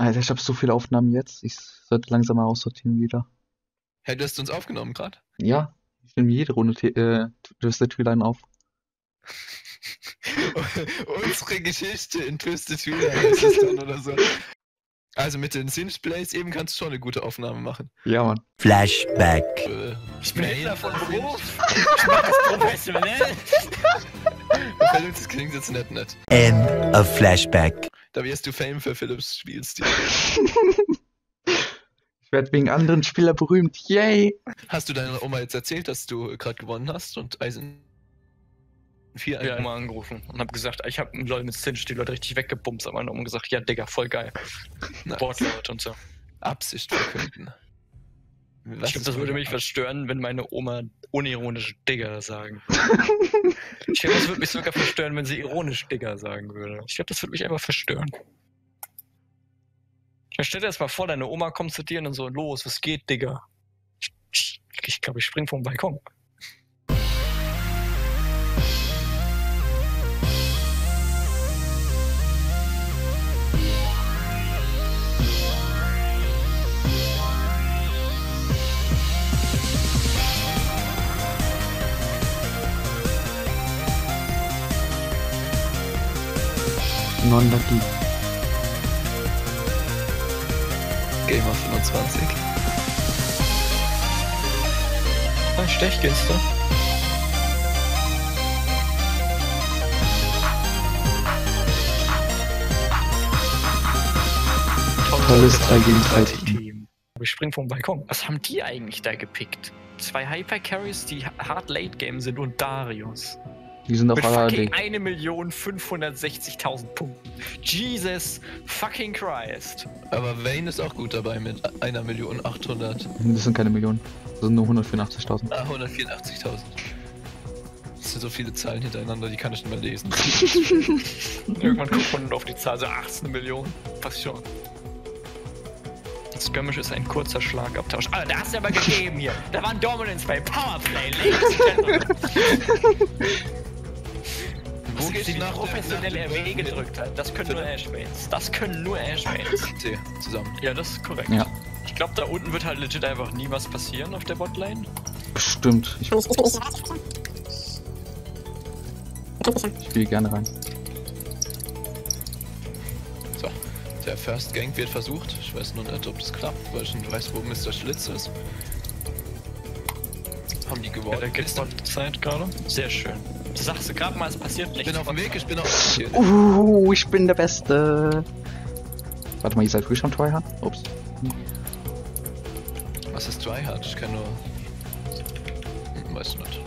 Alter, ich habe so viele Aufnahmen jetzt. Ich sollte langsam mal aussortieren wieder. Hey, du hast uns aufgenommen gerade? Ja, ich nehme jede Runde Twisted Line auf. Unsere Geschichte in Twisted Twilight heißt es dann oder so. Also mit den Synth-Plays eben kannst du schon eine gute Aufnahme machen. Ja, Mann. Flashback. Ich bin Hitler von Beruf. Ich mach das professionell. Das klingt jetzt nett. End of Flashback. Da wirst du Fame für Philips Spielstil. Ich werde wegen anderen Spielern berühmt. Yay! Hast du deiner Oma jetzt erzählt, dass du gerade gewonnen hast und Eisen 4 Ja, mal angerufen und hab gesagt, ich hab einen LOL mit Cinch die Leute richtig weggebumst, aber meine Oma gesagt, ja Digga, voll geil. Nice. Wortlaut und so. Absicht verkünden. Ich glaube, das würde mich verstören, wenn meine Oma unironisch Digger sagen. Ich glaube, das würde mich sogar verstören, wenn sie ironisch Digger sagen würde. Ich glaube, das würde mich einfach verstören. Stell dir das mal vor, deine Oma kommt zu dir und dann so, los, was geht, Digger? Ich glaube, ich spring vom Balkon. Non-Lucky. Gamer 25. Ah, Stechkiste. Tolles 3 gegen 3 Team. Team. Ich spring vom Balkon. Was haben die eigentlich da gepickt? 2 Hyper-Carries, die hart Late-Game sind und Darius. Die sind auf Mit aller fucking Ding. 1.560.000 Punkten. Jesus fucking Christ. Aber Vayne ist auch gut dabei mit 1.800.000. Das sind keine Millionen. Das sind nur 184.000. 184.000. Das sind so viele Zahlen hintereinander, die kann ich nicht mehr lesen. Irgendwann guckt man auf die Zahl, so 18 Millionen. Passt schon. Das Skirmish ist ein kurzer Schlagabtausch. Ah, da hast du aber gegeben hier. Da war ein Dominance bei Powerplay. Wo Wo geht's die nach professionelle RW gedrückt hat. Das können nur Ashmains. Das können nur Ashmains. C zusammen. Ja, das ist korrekt. Ja. Ich glaube, da unten wird halt legit einfach nie was passieren auf der Botlane. Bestimmt. Ich spiele gerne rein. So, der First Gank wird versucht. Ich weiß nur nicht, ob das klappt, weil ich nicht weiß, wo Mr. Schlitz ist. Haben die Ja, gewonnen? der geht von Zeit gerade. Sehr schön. Du sagst du gerade mal, es passiert Ich nichts. bin auf dem Weg, ich bin auf dem Weg. Ich bin der Beste. Warte mal, ihr seid frisch am Tryhard? Ups. Was ist Tryhard? Ich kann nur... Weiß nicht.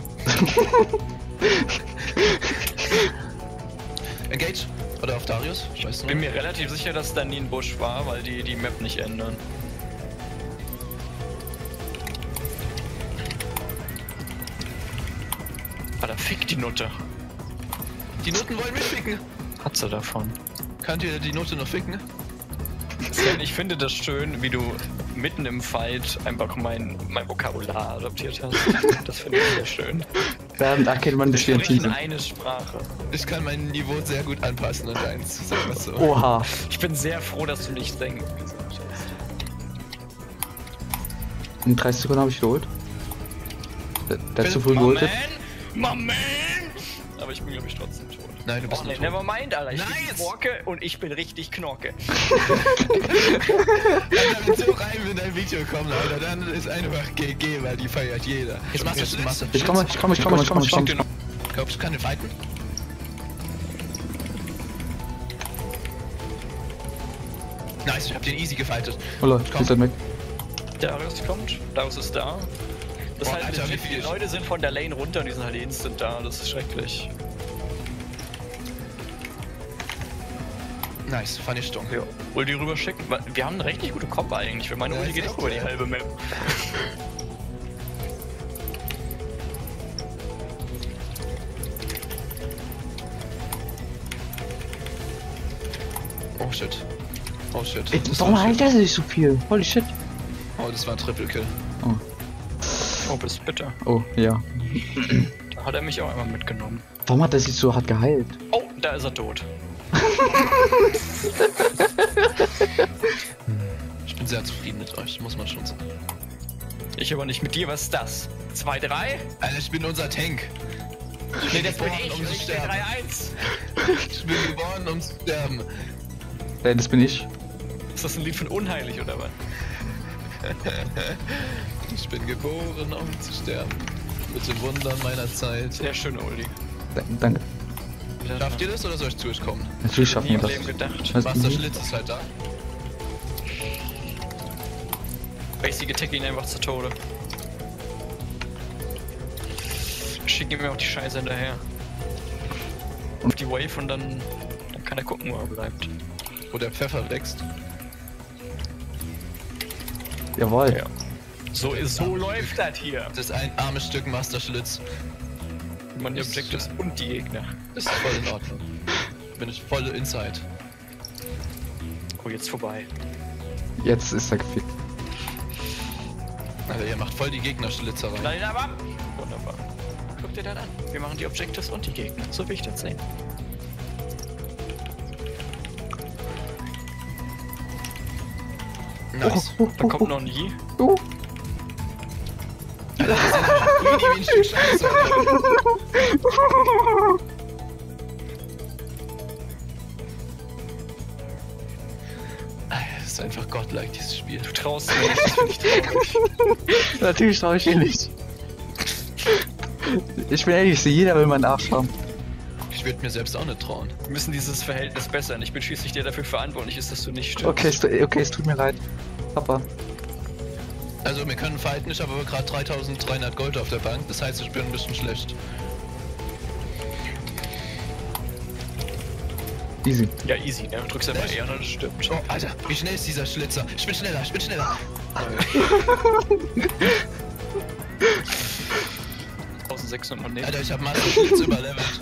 Engage? Oder auf Darius? Ich weiß Ich bin nicht. mir relativ sicher, dass da nie ein Busch war, weil die Map nicht ändern. Ah, da fickt die Nutte. Die Noten wollen mich ficken. Hat sie davon. Könnt ihr die Note noch ficken? Sven, ich finde das schön, wie du mitten im Fight einfach mein Vokabular adoptiert hast. Das finde ich sehr schön. Da erkennt man, dass wir ein Team Sprechen sind. eine Sprache. Ich kann mein Niveau sehr gut anpassen und eins, sagen wir so. Oha. Ich bin sehr froh, dass du nicht denkst. In 30 Sekunden habe ich geholt. Der hat zu früh geholt. My man! Aber ich bin, glaube ich, trotzdem tot. Nein, du bist Oh, nicht nee, tot. never mind, Alter. Ich bin Nice! Knorke und ich bin richtig Knorke. Wenn so rein in dein Video kommen, Alter, dann ist einfach GG, weil die feiert jeder. Jetzt machst du Masse. Ich komme. Glaubst du, kann der fighten? Nice, ich hab den easy gefightet. Oh Leute, Komm. ihr seid weg. Darius kommt, Darius ist da. Das Boah, heißt, Alter, legit, wie viel? die Leute sind von der Lane runter und die sind halt instant da. Das ist schrecklich. Nice, Vernichtung. Ja. Ulti rüberschicken. Wir haben eine richtig gute Combo eigentlich. Für meine Ja, Ulti ist geht echt auch über die so. halbe Map. Oh shit. Oh shit. Ey, Das warum war heilt shit. er sich so viel? Holy shit. Oh, das war ein Triple Kill. Oh, bist bitter. Oh, ja. Da hat er mich auch einmal mitgenommen. Warum hat er sich so hart geheilt? Oh, da ist er tot. sehr zufrieden mit euch, muss man schon sagen. Ich aber nicht mit dir, was ist das? 2-3? Alter, ich bin unser Tank. Nee, das bin geboren, ich, um zu ich stehe sterben. 3-1. Ich bin geboren, um zu sterben. Das bin ich. Ist das ein Lied von Unheilig oder was? Ich bin geboren, um zu sterben. Mit den Wundern meiner Zeit. Sehr schön, Oldie. Danke. Schafft ihr das oder soll ich zu euch kommen? Natürlich schaffen Nie wir im das. Leben gedacht. Was Master denn? Schlitz ist halt da. Basic attack ihn einfach zu Tode. Schick ihm auch die Scheiße hinterher. Auf die Wave und dann kann er gucken, wo er bleibt. Wo der Pfeffer wächst. Jawohl. Ja. So läuft das hier. Das ist ein armes Stück Master Schlitz. Wenn man die Objectives und die Gegner. Das ist voll in Ordnung. Bin ich voll inside. Oh, jetzt vorbei. Jetzt ist er gefickt. Alter, ihr macht voll die Gegnerschlitzerei. Nein, aber. Wunderbar. Guck dir das an. Wir machen die Objectives und die Gegner. So will ich das sehen. Nice. Da kommt noch ein Yi. Alter, die sind grün wie ein Stück Scheiße. Das ist einfach godlike, dieses Spiel. Du traust mir nicht, das finde ich traurig. Natürlich traue ich ihn nicht. Ich bin ehrlich, jeder will meinen Arsch haben. Ich würde mir selbst auch nicht trauen. Wir müssen dieses Verhältnis bessern. Ich bin schließlich der dafür verantwortlich ist, dass du nicht stirbst. Okay, es tut mir leid. Papa. Also, wir können fighten, ich habe aber gerade 3300 Gold auf der Bank, das heißt, ich bin ein bisschen schlecht. Easy. Ja, easy, ne? Du drückst einfach eher und das stimmt. Oh, Alter, wie schnell ist dieser Schlitzer? Ich bin schneller, ich bin schneller. 1600 Moneten. Alter, ich hab Master Schlitz überlevelt.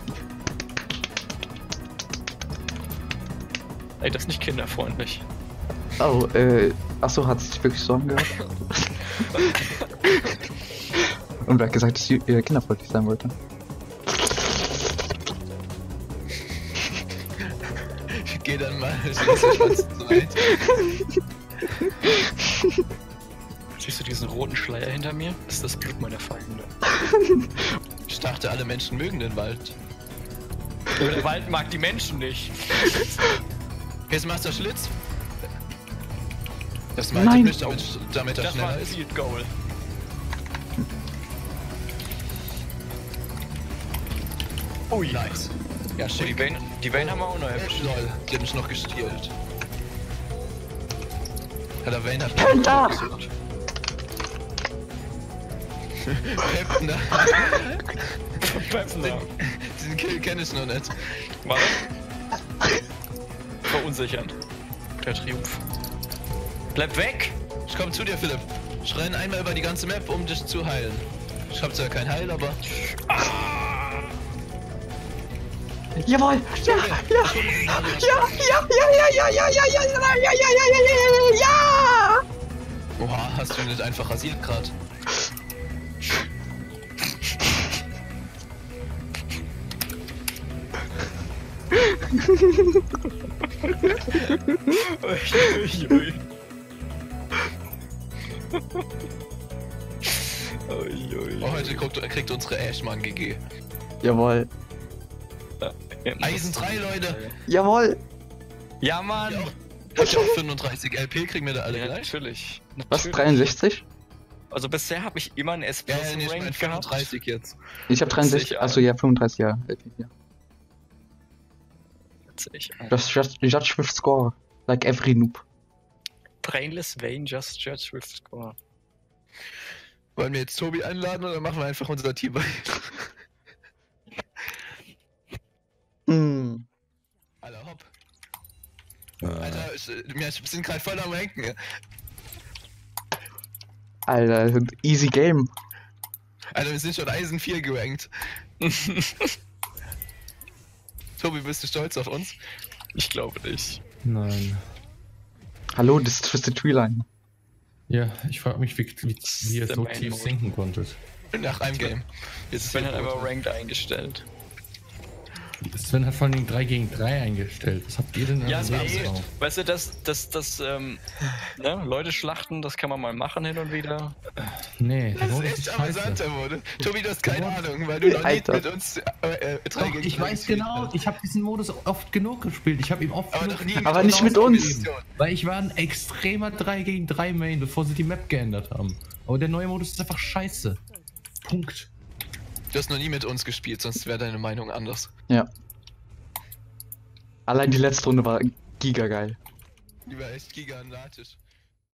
Ey, das ist nicht kinderfreundlich. Oh, achso, hat es sich wirklich so angehört? Und wer hat gesagt, dass ich kinderfreundlich sein wollte? Ich geh dann mal, ich lass euch mal zu weit. Siehst du diesen roten Schleier hinter mir? Das ist das Blut meiner Feinde. Ich dachte, alle Menschen mögen den Wald. Aber der Wald mag die Menschen nicht. Hier ist Master Schlitz. Das Nein. meinte nicht, damit er Das war schneller ein ist. Field Goal. Ui. Nice. Ja, Oh, schick. die Vayne haben wir auch noch erwischt. Lol, die hat mich noch gestielt. Ja, der Vayne hat Penta! mich gesucht. Captain, diesen Kill kenne ich noch nicht. Warte. Verunsichern. Der Triumph. Bleib weg! Ich komm zu dir, Philipp. Ich renne einmal über die ganze Map, um dich zu heilen. Ich hab zwar kein Heil, aber... Jawohl! Ja! Ja! Ja! Ja! Ja! Oha, hast du ihn nicht einfach rasiert gerade? Oh, heute kriegt unsere Ashman GG. Jawohl! Eisen 3, Leute! Jawohl! Ja, Mann! Ja. Habt ihr auch 35 LP? Kriegen wir da alle Ja, gleich? natürlich. Was? Natürlich. 63? Also bisher habe ich immer einen S Ja, Plus ja, nee, ich mein Rank 35 jetzt. Ich hab 63. Sicher. Achso, ja, 35, ja. Ja. Gehabt. Judge with score. Like every noob. Brainless Vayne just judge with score. Wollen wir jetzt Tobi einladen oder machen wir einfach unser Team weiter? Hm. Alter, hopp. Alter, wir sind gerade voll am Ranken. Alter, easy game. Alter, wir sind schon Eisen 4 gerankt. Tobi, bist du stolz auf uns? Ich glaube nicht. Nein. Hallo, das ist Twisted Tree Line. Ja, ich frage mich, wie ihr der so Main tief Mode. sinken konntet. Nach einem Game. Jetzt Ich bin hier halt tot. einfach ranked eingestellt. Sven hat vor allem 3 gegen 3 eingestellt. Was habt ihr denn Ja, alles drauf? weißt du, ne, Leute schlachten, das kann man mal machen hin und wieder. Nee, der Das Modus ist ist echt scheiße. amüsanter wurde. Tobi, du hast keine Ahnung, weil du noch nicht Alter. mit uns 3 Doch, gegen ich 3 weiß gespielt genau, hast. ich habe diesen Modus oft genug gespielt. Ich habe ihn oft Aber genug noch nie gespielt. Aber nicht mit uns. Weil ich war ein extremer 3 gegen 3 Main, bevor sie die Map geändert haben. Aber der neue Modus ist einfach scheiße. Punkt. Du hast noch nie mit uns gespielt, sonst wäre deine Meinung anders. Ja. Allein die letzte Runde war giga geil. Die war echt gigantisch.